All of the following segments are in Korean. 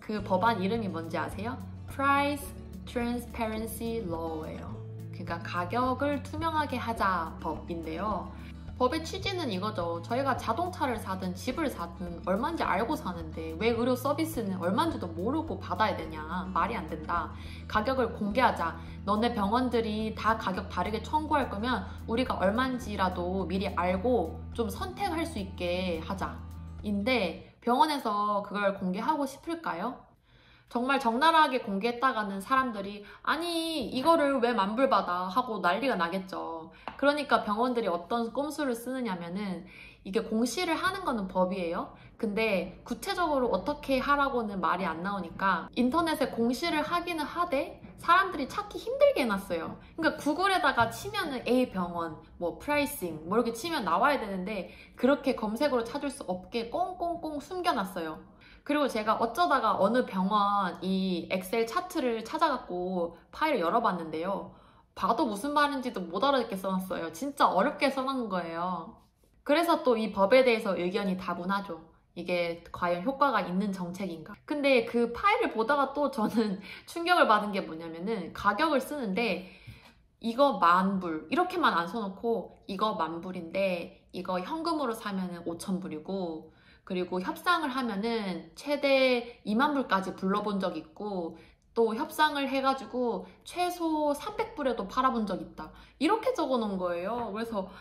그 법안 이름이 뭔지 아세요? Price Transparency Law예요. 그러니까 가격을 투명하게 하자 법인데요. 법의 취지는 이거죠. 저희가 자동차를 사든 집을 사든 얼마인지 알고 사는데 왜 의료 서비스는 얼마인지도 모르고 받아야 되냐. 말이 안 된다. 가격을 공개하자. 너네 병원들이 다 가격 다르게 청구할 거면 우리가 얼마인지라도 미리 알고 좀 선택할 수 있게 하자. 인데 병원에서 그걸 공개하고 싶을까요? 정말 적나라하게 공개했다가는 사람들이 아니 이거를 왜 만불받아 하고 난리가 나겠죠. 그러니까 병원들이 어떤 꼼수를 쓰느냐면은 이게 공시를 하는 거는 법이에요. 근데 구체적으로 어떻게 하라고는 말이 안 나오니까 인터넷에 공시를 하기는 하되 사람들이 찾기 힘들게 해놨어요. 그러니까 구글에다가 치면은 A 병원, 뭐 프라이싱 뭐 이렇게 치면 나와야 되는데 그렇게 검색으로 찾을 수 없게 꽁꽁꽁 숨겨놨어요. 그리고 제가 어쩌다가 어느 병원 이 엑셀 차트를 찾아갖고 파일을 열어봤는데요. 봐도 무슨 말인지도 못 알아듣게 써놨어요. 진짜 어렵게 써놓은 거예요. 그래서 또 이 법에 대해서 의견이 다분하죠. 이게 과연 효과가 있는 정책인가? 근데 그 파일을 보다가 또 저는 충격을 받은 게 뭐냐면은 가격을 쓰는데 이거 10,000불 이렇게만 안 써놓고 이거 10,000불인데 이거 현금으로 사면은 5,000불이고 그리고 협상을 하면은 최대 20,000불까지 불러본 적 있고 또 협상을 해가지고 최소 300불에도 팔아본 적 있다. 이렇게 적어 놓은 거예요. 그래서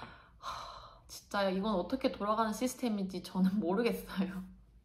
진짜 이건 어떻게 돌아가는 시스템인지 저는 모르겠어요.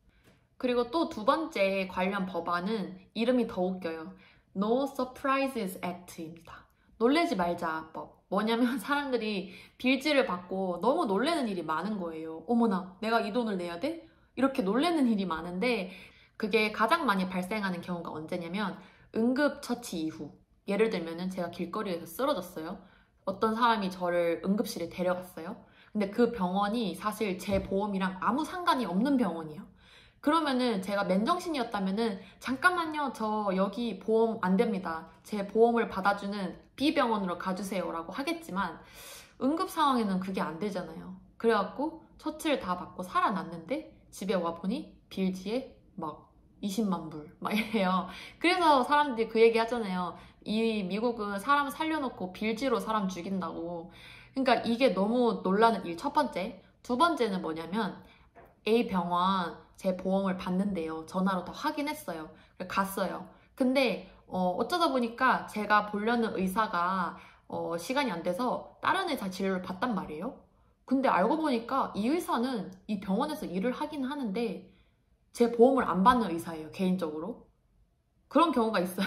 그리고 또 두 번째 관련 법안은 이름이 더 웃겨요. No Surprises Act입니다. 놀래지 말자 법. 뭐냐면 사람들이 빌지를 받고 너무 놀래는 일이 많은 거예요. 어머나 내가 이 돈을 내야 돼? 이렇게 놀래는 일이 많은데 그게 가장 많이 발생하는 경우가 언제냐면 응급처치 이후. 예를 들면은 제가 길거리에서 쓰러졌어요. 어떤 사람이 저를 응급실에 데려갔어요. 근데 그 병원이 사실 제 보험이랑 아무 상관이 없는 병원이에요. 그러면은 제가 맨정신이었다면은 잠깐만요, 저 여기 보험 안 됩니다. 제 보험을 받아주는 B병원으로 가주세요 라고 하겠지만 응급 상황에는 그게 안 되잖아요. 그래갖고 처치를 다 받고 살아났는데 집에 와보니 빌지에 막 20만 불 막 이래요. 그래서 사람들이 그 얘기 하잖아요. 이 미국은 사람 살려놓고 빌지로 사람 죽인다고. 그러니까 이게 너무 놀라는 일 첫 번째. 두 번째는 뭐냐면 A 병원 제 보험을 받는데요. 전화로 다 확인했어요. 갔어요. 근데 어쩌다 보니까 제가 보려는 의사가 시간이 안 돼서 다른 의사 진료를 받단 말이에요. 근데 알고 보니까 이 의사는 이 병원에서 일을 하긴 하는데 제 보험을 안 받는 의사예요. 개인적으로. 그런 경우가 있어요.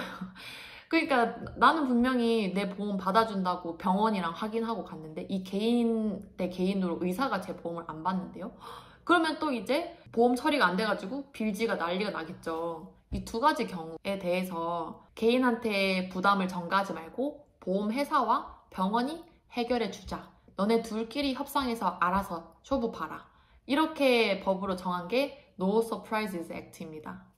그러니까 나는 분명히 내 보험 받아준다고 병원이랑 확인하고 갔는데 이 개인 대 개인으로 의사가 제 보험을 안 받는데요. 그러면 또 이제 보험 처리가 안 돼가지고 빌지가 난리가 나겠죠. 이 두 가지 경우에 대해서 개인한테 부담을 전가하지 말고 보험회사와 병원이 해결해 주자. 너네 둘끼리 협상해서 알아서 쇼부 봐라. 이렇게 법으로 정한 게 No Surprises Act입니다.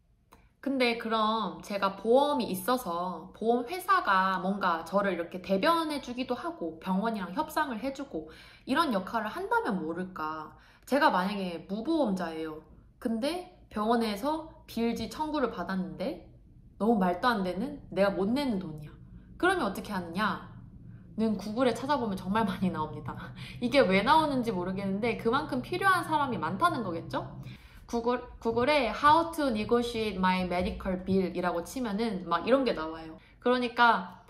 근데 그럼 제가 보험이 있어서 보험회사가 뭔가 저를 이렇게 대변해주기도 하고 병원이랑 협상을 해주고 이런 역할을 한다면 모를까. 제가 만약에 무보험자예요. 근데 병원에서 빌지 청구를 받았는데 너무 말도 안 되는 내가 못 내는 돈이야. 그러면 어떻게 하느냐? 는 구글에 찾아보면 정말 많이 나옵니다. 이게 왜 나오는지 모르겠는데 그만큼 필요한 사람이 많다는 거겠죠? 구글에 How to negotiate my medical bill 이라고 치면은 막 이런 게 나와요. 그러니까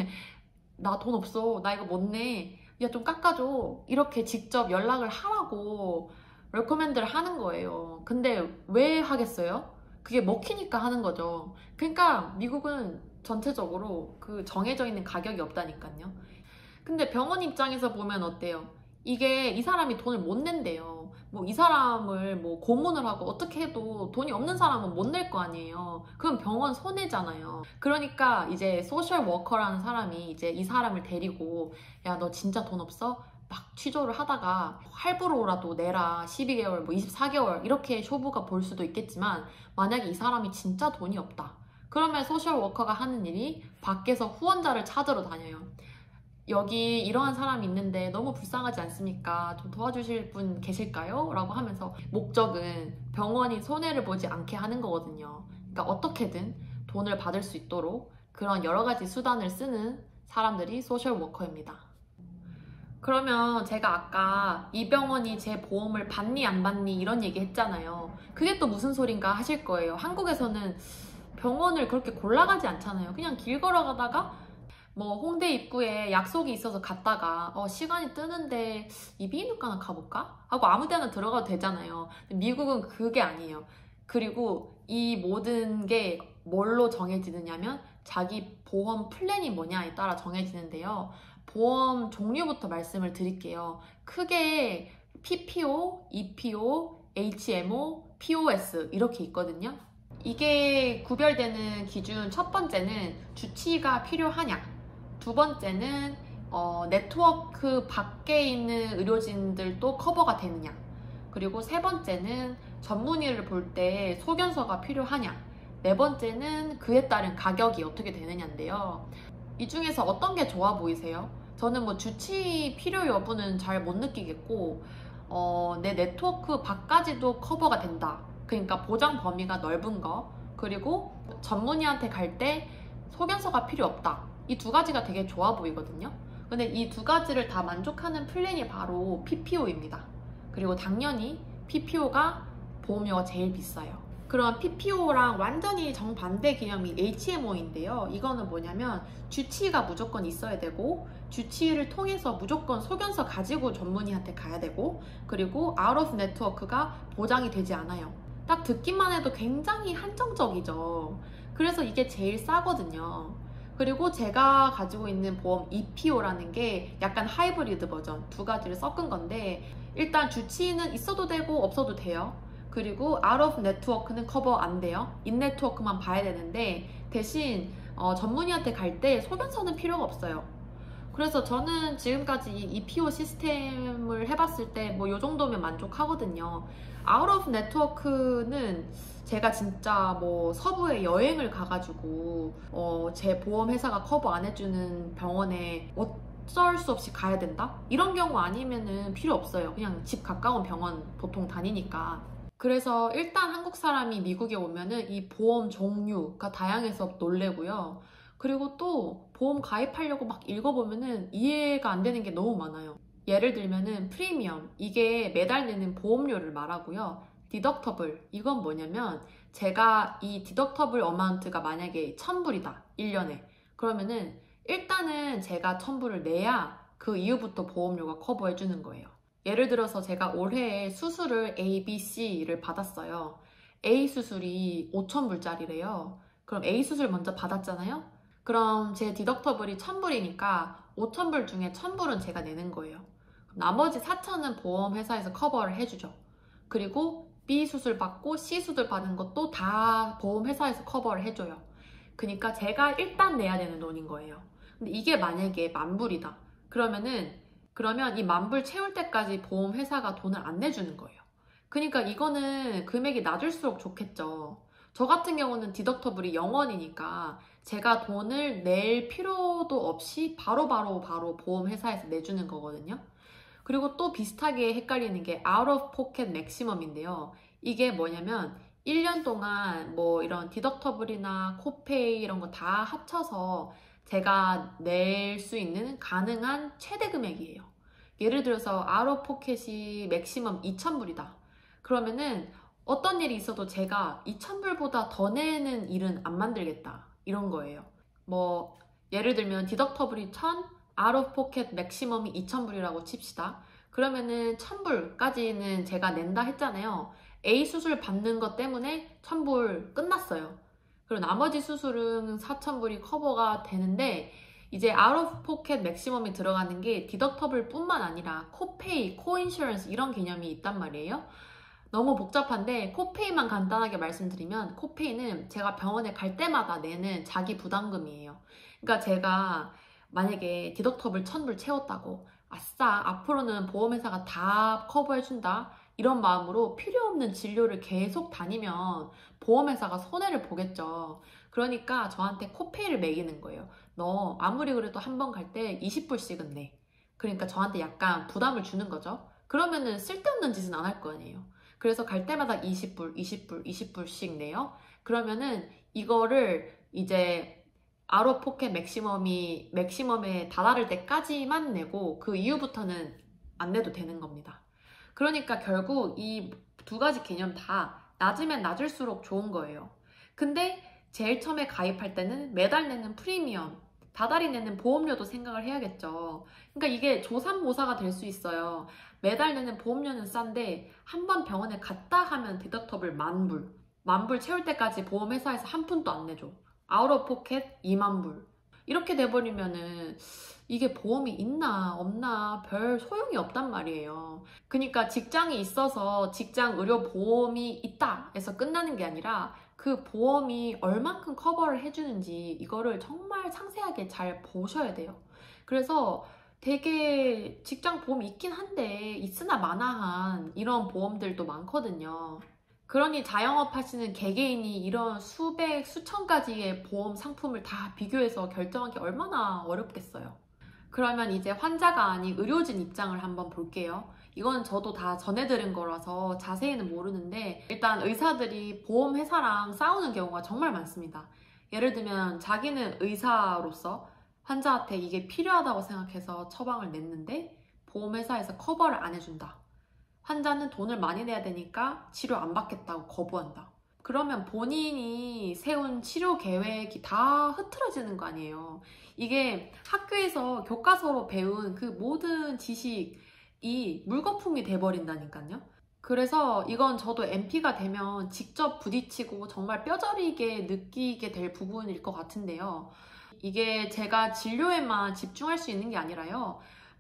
나 돈 없어. 나 이거 못 내. 야, 좀 깎아줘. 이렇게 직접 연락을 하라고 레코멘드를 하는 거예요. 근데 왜 하겠어요? 그게 먹히니까 하는 거죠. 그러니까 미국은 전체적으로 그 정해져 있는 가격이 없다니까요. 근데 병원 입장에서 보면 어때요? 이게 이 사람이 돈을 못 낸대요. 뭐 이 사람을 뭐 고문을 하고 어떻게 해도 돈이 없는 사람은 못 낼 거 아니에요. 그럼 병원 손해잖아요. 그러니까 이제 소셜 워커라는 사람이 이제 이 사람을 데리고 야, 너 진짜 돈 없어? 막 취조를 하다가 할부로라도 내라. 12개월, 뭐 24개월 이렇게 쇼부가 볼 수도 있겠지만 만약에 이 사람이 진짜 돈이 없다. 그러면 소셜 워커가 하는 일이 밖에서 후원자를 찾으러 다녀요. 여기 이러한 사람이 있는데 너무 불쌍하지 않습니까? 좀 도와주실 분 계실까요? 라고 하면서 목적은 병원이 손해를 보지 않게 하는 거거든요. 그러니까 어떻게든 돈을 받을 수 있도록 그런 여러 가지 수단을 쓰는 사람들이 소셜 워커입니다. 그러면 제가 아까 이 병원이 제 보험을 받니 안 받니 이런 얘기 했잖아요. 그게 또 무슨 소린가 하실 거예요. 한국에서는 병원을 그렇게 골라가지 않잖아요. 그냥 길 걸어가다가 뭐 홍대 입구에 약속이 있어서 갔다가 시간이 뜨는데 이비인후과나 가볼까? 하고 아무 데나 들어가도 되잖아요. 미국은 그게 아니에요. 그리고 이 모든 게 뭘로 정해지느냐면 자기 보험 플랜이 뭐냐에 따라 정해지는데요. 보험 종류부터 말씀을 드릴게요. 크게 PPO, EPO, HMO, POS 이렇게 있거든요. 이게 구별되는 기준 첫 번째는 주치의가 필요하냐, 두 번째는 네트워크 밖에 있는 의료진들도 커버가 되느냐, 그리고 세 번째는 전문의를 볼 때 소견서가 필요하냐, 네 번째는 그에 따른 가격이 어떻게 되느냐인데요. 이 중에서 어떤 게 좋아 보이세요? 저는 뭐 주치의 필요 여부는 잘 못 느끼겠고 내 네트워크 밖까지도 커버가 된다. 그러니까 보장 범위가 넓은 거, 그리고 전문의한테 갈 때 소견서가 필요 없다. 이 두 가지가 되게 좋아 보이거든요. 근데 이 두 가지를 다 만족하는 플랜이 바로 PPO입니다. 그리고 당연히 PPO가 보험료가 제일 비싸요. 그럼 PPO랑 완전히 정반대 개념이 HMO인데요. 이거는 뭐냐면 주치의가 무조건 있어야 되고, 주치의를 통해서 무조건 소견서 가지고 전문의한테 가야 되고, 그리고 out of network가 보장이 되지 않아요. 딱 듣기만 해도 굉장히 한정적이죠. 그래서 이게 제일 싸거든요. 그리고 제가 가지고 있는 보험 EPO라는 게 약간 하이브리드 버전, 두 가지를 섞은 건데, 일단 주치의는 있어도 되고 없어도 돼요. 그리고 out of network는 커버 안 돼요. in network만 봐야 되는데, 대신 전문의한테 갈 때 소견서는 필요가 없어요. 그래서 저는 지금까지 이 EPO 시스템을 해봤을 때 뭐 요 정도면 만족하거든요. out of network는 제가 진짜 뭐 서부에 여행을 가가지고 제 보험회사가 커버 안 해주는 병원에 어쩔 수 없이 가야 된다? 이런 경우 아니면은 필요 없어요. 그냥 집 가까운 병원 보통 다니니까. 그래서 일단 한국 사람이 미국에 오면은 이 보험 종류가 다양해서 놀래고요. 그리고 또 보험 가입하려고 막 읽어보면은 이해가 안 되는 게 너무 많아요. 예를 들면은 프리미엄, 이게 매달 내는 보험료를 말하고요. 디덕터블, 이건 뭐냐면 제가 이 디덕터블 어마운트가 만약에 1000불이다, 1년에. 그러면은 일단은 제가 1000불을 내야 그 이후부터 보험료가 커버해주는 거예요. 예를 들어서 제가 올해에 수술을 A, B, C를 받았어요. A 수술이 5,000불짜리래요. 그럼 A 수술 먼저 받았잖아요? 그럼 제 디덕터블이 1000불이니까 5,000불 중에 1000불은 제가 내는 거예요. 나머지 4,000은 보험회사에서 커버를 해주죠. 그리고 B 수술 받고 C 수술 받은 것도 다 보험회사에서 커버를 해줘요. 그러니까 제가 일단 내야 되는 돈인 거예요. 근데 이게 만약에 10,000불이다. 그러면 이 10,000불 채울 때까지 보험회사가 돈을 안 내주는 거예요. 그러니까 이거는 금액이 낮을수록 좋겠죠. 저 같은 경우는 디덕터블이 0원이니까 제가 돈을 낼 필요도 없이 바로 보험회사에서 내주는 거거든요. 그리고 또 비슷하게 헷갈리는 게 out of pocket maximum인데요. 이게 뭐냐면 1년 동안 뭐 이런 디덕터블이나 코페이 이런 거 다 합쳐서 제가 낼 수 있는 가능한 최대 금액이에요. 예를 들어서 out of pocket이 맥시멈 2,000불이다. 그러면은 어떤 일이 있어도 제가 2,000불보다 더 내는 일은 안 만들겠다. 이런 거예요. 뭐 예를 들면 디덕터블이 1,000, out of pocket 맥시멈이 2,000불이라고 칩시다. 그러면은 1,000불까지는 제가 낸다 했잖아요. A 수술 받는 것 때문에 1,000불 끝났어요. 그리고 나머지 수술은 4,000불이 커버가 되는데, 이제 out of pocket 맥시멈이 들어가는 게 디덕터블 뿐만 아니라 코페이, 코인슈런스 이런 개념이 있단 말이에요. 너무 복잡한데 코페이만 간단하게 말씀드리면, 코페이는 제가 병원에 갈 때마다 내는 자기 부담금이에요. 그러니까 제가 만약에 디덕터블 1,000불 채웠다고, 아싸, 앞으로는 보험회사가 다 커버해준다, 이런 마음으로 필요 없는 진료를 계속 다니면 보험회사가 손해를 보겠죠. 그러니까 저한테 코페이를 매기는 거예요. 너 아무리 그래도 한 번 갈 때 20불씩은 내. 그러니까 저한테 약간 부담을 주는 거죠. 그러면은 쓸데없는 짓은 안 할 거 아니에요. 그래서 갈 때마다 20불, 20불, 20불씩 내요. 그러면은 이거를 이제 아웃포켓 맥시멈에 다다를 때까지만 내고 그 이후부터는 안 내도 되는 겁니다. 그러니까 결국 이 두 가지 개념 다 낮으면 낮을수록 좋은 거예요. 근데 제일 처음에 가입할 때는 매달 내는 프리미엄, 다달이 내는 보험료도 생각을 해야겠죠. 그러니까 이게 조삼모사가 될 수 있어요. 매달 내는 보험료는 싼데 한 번 병원에 갔다 하면 디덕터블 10,000불. 10,000불 채울 때까지 보험회사에서 한 푼도 안 내줘. 아웃 오브 포켓 20,000불. 이렇게 돼버리면은 이게 보험이 있나 없나 별 소용이 없단 말이에요. 그러니까 직장이 있어서 직장 의료 보험이 있다 해서 끝나는 게 아니라 그 보험이 얼만큼 커버를 해주는지 이거를 정말 상세하게 잘 보셔야 돼요. 그래서 되게 직장 보험이 있긴 한데 있으나 마나한 이런 보험들도 많거든요. 그러니 자영업 하시는 개개인이 이런 수백, 수천 가지의 보험 상품을 다 비교해서 결정하기 얼마나 어렵겠어요. 그러면 이제 환자가 아닌 의료진 입장을 한번 볼게요. 이건 저도 다 전해들은 거라서 자세히는 모르는데 일단 의사들이 보험회사랑 싸우는 경우가 정말 많습니다. 예를 들면 자기는 의사로서 환자한테 이게 필요하다고 생각해서 처방을 냈는데 보험회사에서 커버를 안 해준다. 환자는 돈을 많이 내야 되니까 치료 안 받겠다고 거부한다. 그러면 본인이 세운 치료 계획이 다 흐트러지는 거 아니에요. 이게 학교에서 교과서로 배운 그 모든 지식이 물거품이 돼버린다니까요. 그래서 이건 저도 NP가 되면 직접 부딪히고 정말 뼈저리게 느끼게 될 부분일 것 같은데요. 이게 제가 진료에만 집중할 수 있는 게 아니라요.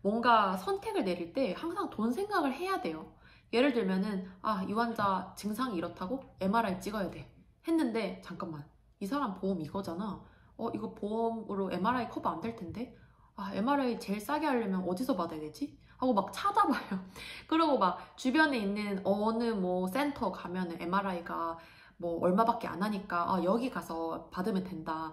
뭔가 선택을 내릴 때 항상 돈 생각을 해야 돼요. 예를 들면은 이 환자 증상이 이렇다고 MRI 찍어야 돼 했는데 잠깐만 이 사람 보험 이거잖아. 이거 보험으로 MRI 커버 안 될 텐데 MRI 제일 싸게 하려면 어디서 받아야 되지? 하고 막 찾아봐요. 그리고 막 주변에 있는 어느 뭐 센터 가면은 MRI가 뭐 얼마밖에 안 하니까 여기 가서 받으면 된다.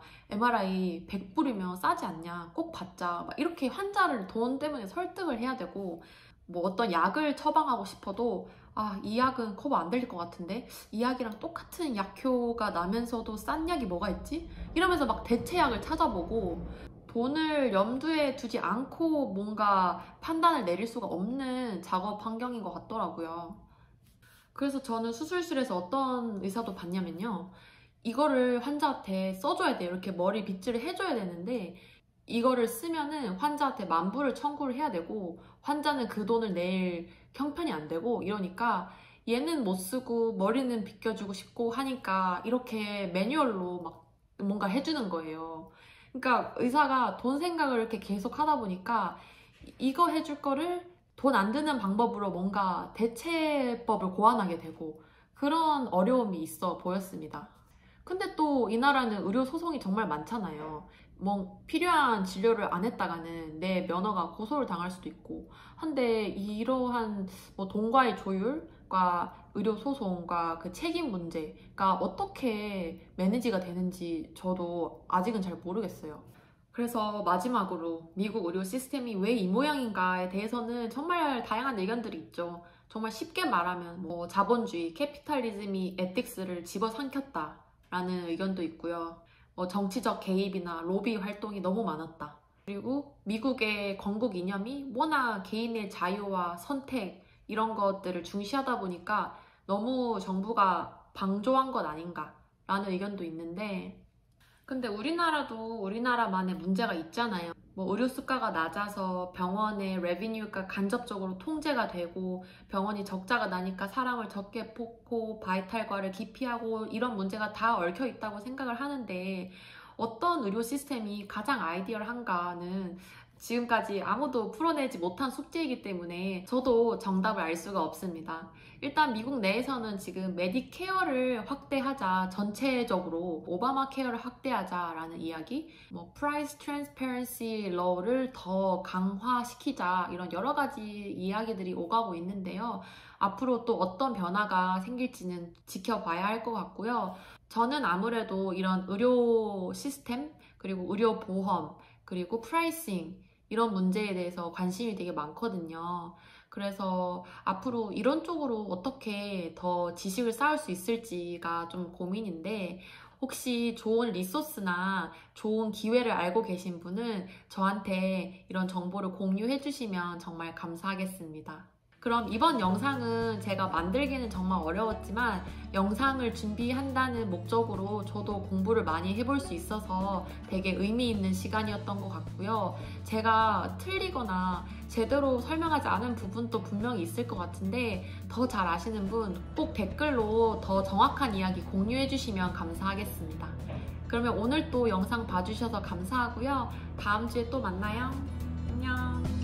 MRI 100불이면 싸지 않냐? 꼭 받자. 막 이렇게 환자를 돈 때문에 설득을 해야 되고 뭐 어떤 약을 처방하고 싶어도 이 약은 커버 안 될 것 같은데 이 약이랑 똑같은 약효가 나면서도 싼 약이 뭐가 있지? 이러면서 막 대체약을 찾아보고 돈을 염두에 두지 않고 뭔가 판단을 내릴 수가 없는 작업 환경인 것 같더라고요. 그래서 저는 수술실에서 어떤 의사도 봤냐면요. 이거를 환자한테 써줘야 돼요. 이렇게 머리 빗질을 해줘야 되는데 이거를 쓰면은 환자한테 10,000불을 청구를 해야 되고 환자는 그 돈을 낼 형편이 안 되고 이러니까 얘는 못 쓰고 머리는 빗겨주고 싶고 하니까 이렇게 매뉴얼로 막 뭔가 해주는 거예요. 그러니까 의사가 돈 생각을 이렇게 계속 하다 보니까 이거 해줄 거를 돈 안 드는 방법으로 뭔가 대체법을 고안하게 되고 그런 어려움이 있어 보였습니다. 근데 또 이 나라는 의료 소송이 정말 많잖아요. 뭐 필요한 진료를 안 했다가는 내 면허가 고소를 당할 수도 있고 한데 이러한 뭐 돈과의 조율과 의료 소송과 그 책임 문제가 어떻게 매니지가 되는지 저도 아직은 잘 모르겠어요. 그래서 마지막으로 미국 의료 시스템이 왜 이 모양인가에 대해서는 정말 다양한 의견들이 있죠. 정말 쉽게 말하면 뭐 자본주의, 캐피탈리즘이 에틱스를 집어삼켰다 라는 의견도 있고요. 뭐 정치적 개입이나 로비 활동이 너무 많았다. 그리고 미국의 건국 이념이 워낙 개인의 자유와 선택 이런 것들을 중시하다 보니까 너무 정부가 방조한 것 아닌가 라는 의견도 있는데 근데 우리나라도 우리나라만의 문제가 있잖아요. 뭐 의료 수가가 낮아서 병원의 레비뉴가 간접적으로 통제가 되고 병원이 적자가 나니까 사람을 적게 뽑고 바이탈과를 기피하고 이런 문제가 다 얽혀 있다고 생각을 하는데 어떤 의료 시스템이 가장 아이디얼한가는 지금까지 아무도 풀어내지 못한 숙제이기 때문에 저도 정답을 알 수가 없습니다. 일단 미국 내에서는 지금 메디케어를 확대하자, 전체적으로 오바마 케어를 확대하자라는 이야기, 뭐 프라이스 트랜스페런시 러를 더 강화시키자 이런 여러 가지 이야기들이 오가고 있는데요. 앞으로 또 어떤 변화가 생길지는 지켜봐야 할 것 같고요. 저는 아무래도 이런 의료 시스템, 그리고 의료 보험, 그리고 프라이싱 이런 문제에 대해서 관심이 되게 많거든요. 그래서 앞으로 이런 쪽으로 어떻게 더 지식을 쌓을 수 있을지가 좀 고민인데, 혹시 좋은 리소스나 좋은 기회를 알고 계신 분은 저한테 이런 정보를 공유해 주시면 정말 감사하겠습니다. 그럼 이번 영상은 제가 만들기는 정말 어려웠지만 영상을 준비한다는 목적으로 저도 공부를 많이 해볼 수 있어서 되게 의미 있는 시간이었던 것 같고요. 제가 틀리거나 제대로 설명하지 않은 부분도 분명히 있을 것 같은데 더 잘 아시는 분 꼭 댓글로 더 정확한 이야기 공유해 주시면 감사하겠습니다. 그러면 오늘 또 영상 봐주셔서 감사하고요. 다음 주에 또 만나요. 안녕.